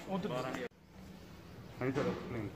हाँ सर नहीं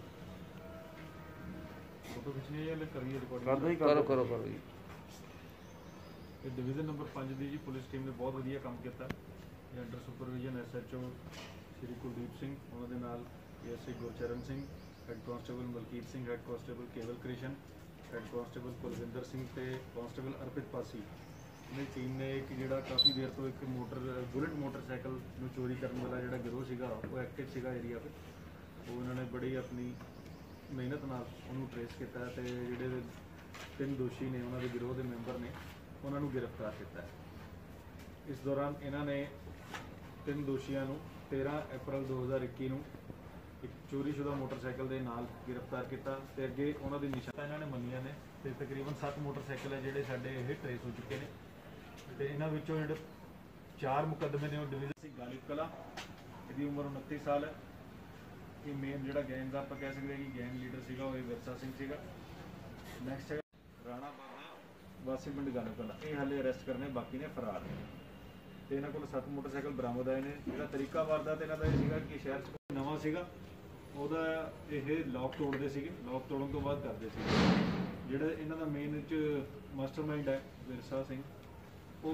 फोटो खिंचनी है करिए रिकॉर्डिंग करो करो करो जी। डिवीजन नंबर 5 की जी पुलिस टीम ने बहुत वधिया काम किया। Under supervision SHO Shri Kuldeep Singh, उन्होंने नाल ASI Gurcharan Singh, head constable Malkit Singh, head constable Kewal Krishan, head constable Kulwinder Singh ते कांस्टेबल अर्पित पासी ने टीम ने एक जिहड़ा काफ़ी देर तो एक बुलेट मोटरसाइकिल में चोरी करने वाला जिहड़ा गिरोह सीगा वो एक्टिव सीगा एरिया पे। वो उन्होंने बड़ी अपनी मेहनत नाल उन्होंने ट्रेस किया ते जिहड़े 3 दोषी ने उन्होंने गिरोह के मैंबर ने उन्होंने गिरफ्तार किया। इस दौरान इन्होंने 3 दोषियों को 13 अप्रैल 2021 को एक चोरीशुदा मोटरसाइकिल के नाल गिरफ्तार किया। तो अगे उन्होंने निशान इन्होंने मनिया ने तो तकरीबन 7 मोटरसाइकिल है जोड़े साढ़े ये ट्रेस हो चुके हैं। तो इन्होंने जो 4 मुकदमे ने डिवीजन से गालिब कला, इसकी उम्र 29 साल है। ये मेन जो गैंग का आप कह सकते हैं कि गैंग लीडर सीगा वो विरसा सिंह सीगा। नैक्सट है राणा बाबा वासी पिंड गालिब कला, ये हाले अरेस्ट करने बाकी ने फरार ने। तो इन्होंने को 7 मोटरसाइकिल बरामद आए हैं। जो तरीका वारदात इन्हों का यह कि शहर नवा सीगा ਉਹਦਾ ਇਹ लॉक तोड़ते थे, लॉक तोड़न तो बाद करते थे। ਜਿਹੜਾ ਇਹਨਾਂ ਦਾ ਮੇਨ ਚ ਮਾਸਟਰਮਾਈਂਡ ਹੈ ਵਿਰਸਾ ਸਿੰਘ। ਉਹ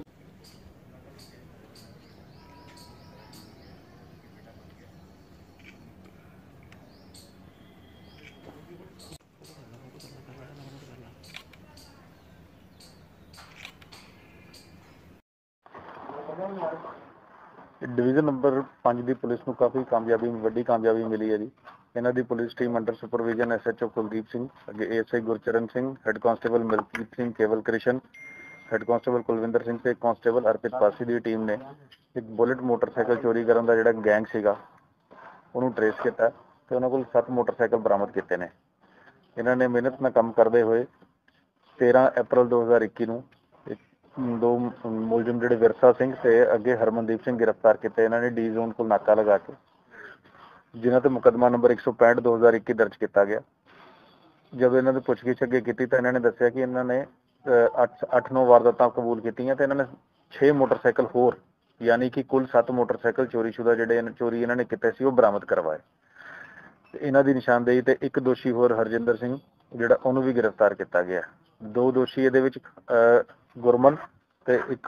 डिवीजन नंबर 5 की पुलिस को काफ़ी कामयाबी वड्डी कामयाबी मिली है जी। इन्हों की police team under supervision SHO Kuldeep Singh, अगे ASI Gurcharan Singh, head constable Malkit Singh, Kewal Krishan, head constable Kulwinder Singh ते कांस्टेबल अर्पित पासी की टीम ने एक बुलेट मोटरसाइकिल चोरी करने का जिहड़ा गैंग सीगा उन्होंने ट्रेस किया तो उन्होंने को 7 मोटरसाइकिल बरामद किए हैं। इन्होंने मेहनत ना काम करते हुए 13 अप्रैल 2021 को 2 मुलजिम जोड़े विरसा सिंह ते अगे हरमनदीप सिंह गिरफ्तार किए। इन्होंने D जोन को नाका लगा के जिन्हों पर मुकदमा नंबर 165 2021 दर्ज किया गया। जब इन्होंने पुछगिछ अगे की तो इन्होंने दसिया कि इन्होंने 8-9 वारदात कबूल की। इन्होंने 6 मोटरसाइकिल होर यानी कि कुल 7 मोटरसाइकिल चोरीशुदा जोड़े चोरी इन्होंने किए वो बरामद करवाए। इन्हों की निशानदेही ते एक दोषी होर हरजिंदर सिंह जोड़ा उन्होंने भी गिरफ्तार किया गया। 2 दोषी ये गुरमन ते एक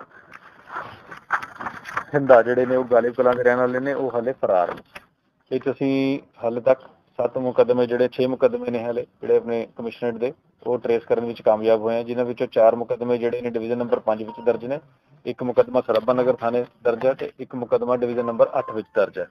हिंदा जोड़े ने गालिब कलां के रहने वाले ने वो हाले फरार ने। ये असीं हाले तक 7 मुकदमे जोड़े 6 मुकदमे ने हाले जोड़े अपने कमिश्नरेट के वो ट्रेस करने में कामयाब हुए हैं, जिन्होंने 4 मुकदमे जोड़े ने डिवीजन नंबर 5 में दर्ज ने, एक मुकदमा सराबा नगर थाने दर्ज है तो एक मुकदमा डिवीजन नंबर 8 में दर्ज है।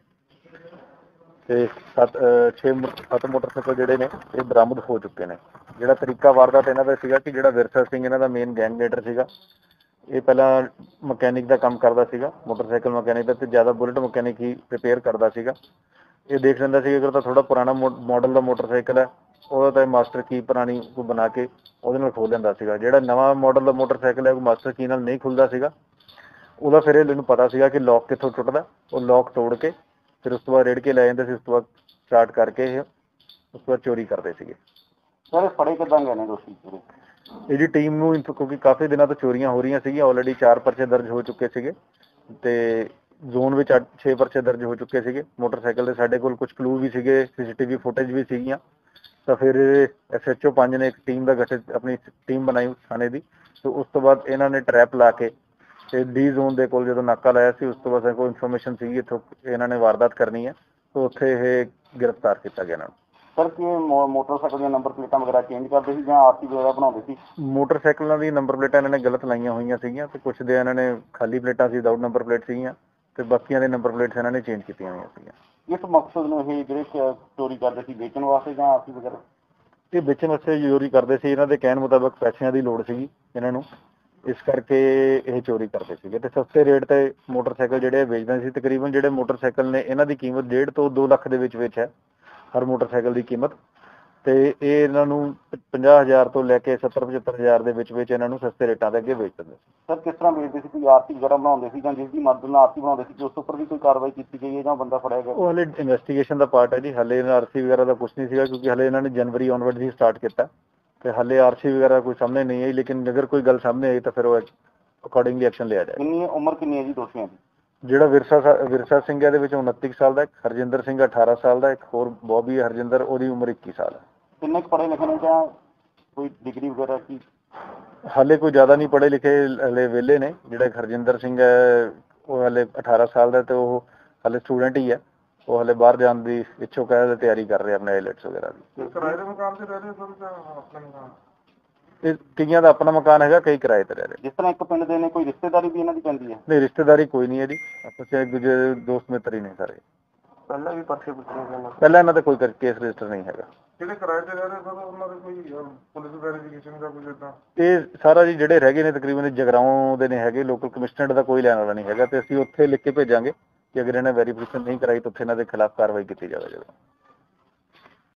तो 7 मोटरसाइकिल जोड़े ने ये बरामद हो चुके हैं। जोड़ा तरीका वारदात इन्हों का सीगा कि जोड़ा विरसा सिंह इन्हों का मेन गैंग लीडर सीगा। ये पहला मकैनिक का काम करता सीगा, मोटरसाइकिल मकैनिक का, ज़्यादा बुलेट मकैनिक ही रिपेयर करता सीगा। ये देख लेंदा सी अगर तो थोड़ा पुराना मॉडल का मोटरसाइकिल है वो तो मास्टर की पुरानी को बना के वो खोल लेंदा सीगा। जिहड़ा नवा मॉडल का मोटरसाइकिल है वो मास्टर की नाल नहीं खुलता सीगा। ਉਹਦਾ फिर इन्हूं पता सीगा कि लॉक कित्थों टुटदा, वो लॉक तोड़ के फिर उस तो बाद रेड़ के लै जांदे सी, उस तो बाद स्टार्ट करके उस तो बाद चोरी करते सीगे। सर फड़े किदां गए ने दोषी? ये जी टीम नूं क्योंकि काफ़ी दिनों तो चोरियां हो रही सीगी, ऑलरेडी 4 परचे दर्ज हो चुके सीगे ते जोन में 6 परचे दर्ज हो चुके थे। मोटरसाइकिल के साढ़े कोल कुछ क्लू भी सीगे, CCTV फुटेज भी सीगियां। तो फिर SHO 5 ने एक टीम का गठित अपनी टीम बनाई थाने की। तो उस तो बाद इन्होंने ट्रैप ला के D जोन के कोल जो नाका लाया सी उस तो बाद कोई इन्फॉर्मेशन सी इतों इन्होंने वारदात करनी है तो उत्थे ये गिरफ्तार किया गया। इन्होंने सर कि मोटरसाइकिल दी नंबर प्लेटां वगैरह चेंज करते सी जां आरसी वगैरह बनाते सी? मोटरसाइकिलों की नंबर प्लेटां इन्होंने गलत लाइया हुई सीगियां ते कुछ दे इन्होंने खाली प्लेटां सी विदाउट नंबर प्लेट सीगियां ते बाकियां दे नंबर प्लेट्स इन्होंने चेंज कीतियां हुई सीगियां। इस मकसद नूं ये जिहड़े चोरी करते सी बेचण वास्ते जां आरसी वगैरह? ये बेचण वास्ते चोरी करते सी। इन्हों के कहण मुताबक पैसों की लोड़ सी इन्हों नूं, इस करके ये चोरी करते थे। तो सस्ते रेट ते मोटरसाइकिल जोड़े बेचते सी। तकरीबन जोड़े मोटरसाइकिल ने इन्हों की कीमत 1.5 ਤੋਂ 2 ਲੱਖ के विच है हर मोटरसाइकिल की कीमत। तो ये इन्हों 50,000 तो लैके 70-75,000 के विच इन्हों सस्ते रेटां ते अगे बेच दिंदे सी। सर किस तरह बेचते सी? कोई आरसी वगैरह बनाते सी जां जिसकी मदद नाल आरसी बनाते सी कि उस उपर भी कोई कार्रवाई की गई है जां बंदा फड़िया गया? वो हले इन्वेस्टिगेशन का पार्ट है जी, हले आरसी वगैरह का कुछ नहीं सीगा क्योंकि हले इन्होंने जनवरी ऑनवर्ड ही स्टार्ट किया। तो हले आरसी वगैरह कोई सामने नहीं आई, लेकिन अगर कोई गल सामने आई तो फिर वो अकॉर्डिंगली एक्शन लिया जाए। कितनी उम्र कितनी है जी दोषियों की? ਜਿਹੜਾ ਵਿਰਸਾ ਸਿੰਘ ਹੈ ਇਹਦੇ ਵਿੱਚ 29 ਸਾਲ ਦਾ, ਇੱਕ ਹਰਜਿੰਦਰ ਸਿੰਘ 18 ਸਾਲ ਦਾ, ਇੱਕ ਹੋਰ ਬੌਬੀ ਹਰਜਿੰਦਰ, ਉਹਦੀ ਉਮਰ 21 ਸਾਲ ਹੈ। ਕਿੰਨੇ ਕੁ ਪੜ੍ਹੇ ਲਿਖੇ ਨੇ ਜਾਂ ਕੋਈ ਡਿਗਰੀ ਵਗੈਰਾ ਕੀ? ਹਾਲੇ ਕੋਈ ਜ਼ਿਆਦਾ ਨਹੀਂ ਪੜ੍ਹੇ ਲਿਖੇ, ਹਲੇ ਵਿਹਲੇ ਨੇ। ਜਿਹੜਾ ਇੱਕ ਹਰਜਿੰਦਰ ਸਿੰਘ ਹੈ ਉਹ ਹਲੇ 18 ਸਾਲ ਦਾ, ਤੇ ਉਹ ਹਲੇ ਸਟੂਡੈਂਟ ਹੀ ਹੈ। ਉਹ ਹਲੇ ਬਾਹਰ ਜਾਣ ਦੀ ਇੱਛੁਕ ਹੈ, ਤਿਆਰੀ ਕਰ ਰਹੇ ਆਪਣੇ ਆਈਲੈਟਸ ਵਗੈਰਾ ਦੀ। ਕਿਰਾਏ ਦੇ ਮਕਾਨ ਤੇ ਰਹਿ ਰਹੇ ਸਰ ਜਾਂ ਆਪਣਾ ਮਕਾਨ? ਇਹ ਕਈਆਂ ਦਾ ਆਪਣਾ ਮਕਾਨ ਹੈਗਾ, ਕਈ ਕਿਰਾਏ ਤੇ ਰਹਿ ਰਹੇ। ਜਿਸ ਤਰ੍ਹਾਂ ਇੱਕ ਪਿੰਡ ਦੇ ਨੇ, ਕੋਈ ਰਿਸ਼ਤੇਦਾਰੀ ਵੀ ਇਹਨਾਂ ਦੀ ਪੈਂਦੀ ਹੈ? ਨਹੀਂ, ਰਿਸ਼ਤੇਦਾਰੀ ਕੋਈ ਨਹੀਂ ਹੈ ਜੀ, ਆਪਸ ਵਿੱਚ ਇੱਕ ਦੂਜੇ ਦੇ ਦੋਸਤ ਮਿੱਤਰ ਹੀ ਨੇ ਸਾਰੇ। ਪਹਿਲਾਂ ਵੀ ਪਰਚੇ ਪੁੱਛੇ ਗਏ? ਪਹਿਲਾਂ ਇਹਨਾਂ ਦਾ ਕੋਈ ਕੇਸ ਰਜਿਸਟਰ ਨਹੀਂ ਹੈਗਾ। ਜਿਹੜੇ ਕਿਰਾਏ ਤੇ ਰਹਿ ਰਹੇ ਸਰ ਉਹਨਾਂ ਦੇ ਕੋਈ ਪੁਲਿਸ ਵੈਰੀਫਿਕੇਸ਼ਨ ਦਾ ਕੁਝ ਏਦਾਂ? ਇਹ ਸਾਰਾ ਜੀ ਜਿਹੜੇ ਹੈਗੇ ਨੇ ਤਕਰੀਬਨ ਜਗਰਾਓਂ ਦੇ ਨੇ ਹੈਗੇ, ਲੋਕਲ ਕਮਿਸ਼ਨਰ ਦਾ ਕੋਈ ਲੈਣ ਵਾਲਾ ਨਹੀਂ ਹੈਗਾ, ਤੇ ਅਸੀਂ ਉੱਥੇ ਲਿਖ ਕੇ ਭੇਜਾਂਗੇ ਕਿ ਅਗਰ ਇਹਨਾਂ ਵੈਰੀਫਿਕੇਸ਼ਨ ਨਹੀਂ ਕਰਾਈ ਤਾਂ ਉੱਥੇ ਇਹਨਾਂ ਦੇ ਖਿਲਾਫ ਕਾਰਵਾਈ ਕੀਤੀ ਜਾਵੇਗੀ।